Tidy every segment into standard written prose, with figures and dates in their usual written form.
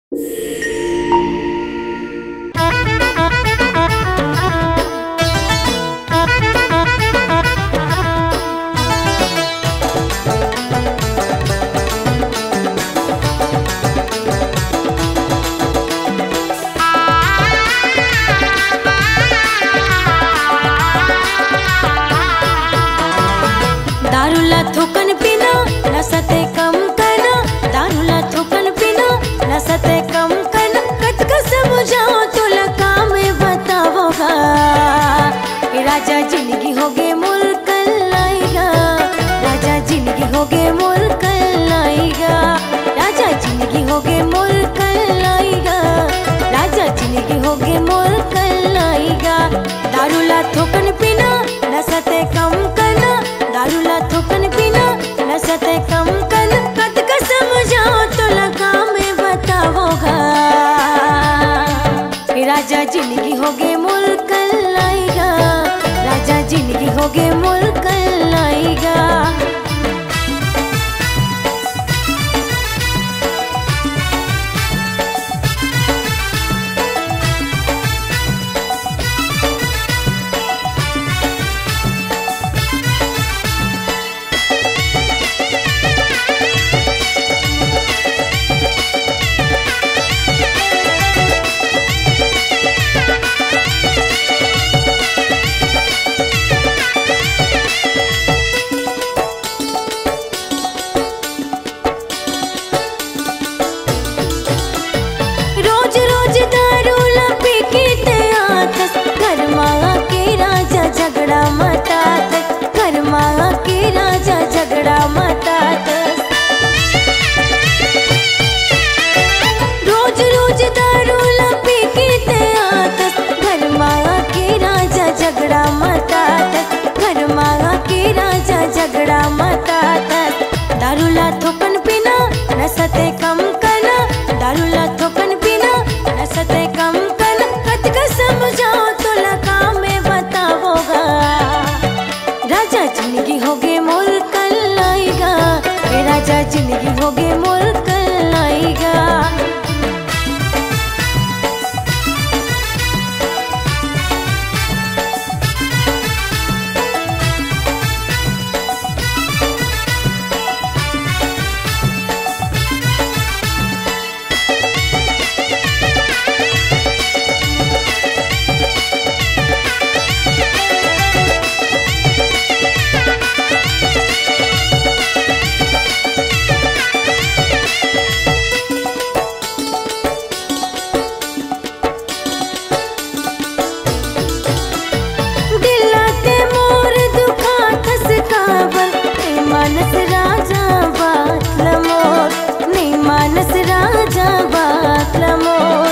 दारूला थूकन पीना नशते कम करना, दारूला थूकन पीना नशते कम करना। कत का समझाओ तुला काम बताओगा, राजा जिंदगी हो गए मुल्क लाएगा, राजा जिंदगी हो गए मुल्क लाएगा, राजा जिंदगी हो गए मुल्क लाएगा, राजा जिंदगी हो गए मुल्क लाएगा। दारूला थूकन पीना नशते कम करना, दारूला थूकन पीना नशते कम करना। कद का समझाओ तुला काम बताओगा, राजा जिंदगी हो गए मुल्क लाएगा, राजा जिंदगी हो गए मुल्क लाएगा। झगड़ा मतात घर माँ के राजा झगड़ा मतात, रोज रोज दारूला पी के आतस। घर माँ के राजा झगड़ा मतात, घर माँ के राजा झगड़ा मतात। दारूला थूकन पीना नशते कम करना, दारूला थूकन पीना नशते कम करना। कद का समझाओ तुला काम बताओगा, राजा जिंदगी हो गए मुल्क लाएगा, राजा जिंदगी हो गए मुल्क लाएगा। मानस राजा बातला मोर, नहीं मानस राजा बातला मोर।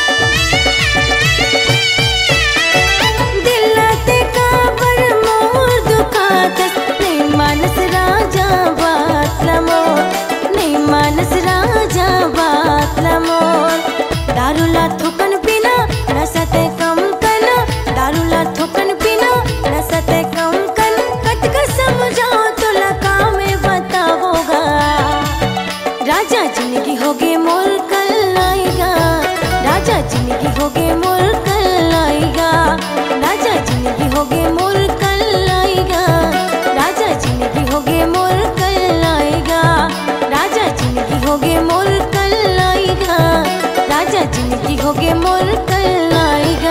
दिलाते काबर मोर दुखातस, नहीं मानस राजा बातला मोर, नहीं मानस राजा बातला मोर। दारूला थूकन पीना नशते कम करना, दारूला थूकन पीना नशते कम करना। कद का समझाओ तुला काम बताओगा, राजा जिंदगी हो गए मुल्क लाएगा, राजा जिंदगी हो गए मुल्क लाएगा, राजा जिंदगी हो गए मुल्क लाएगा, राजा जिंदगी हो गए मुल्क लाएगा, राजा जिंदगी हो गए मुल्क लाएगा, राजा जिंदगी हो गए मुल्क लाएगा।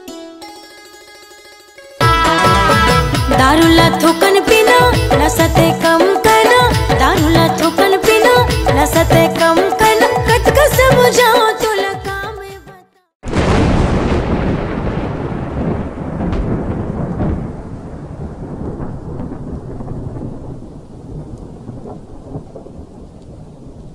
दारूला थूकन पीना नशते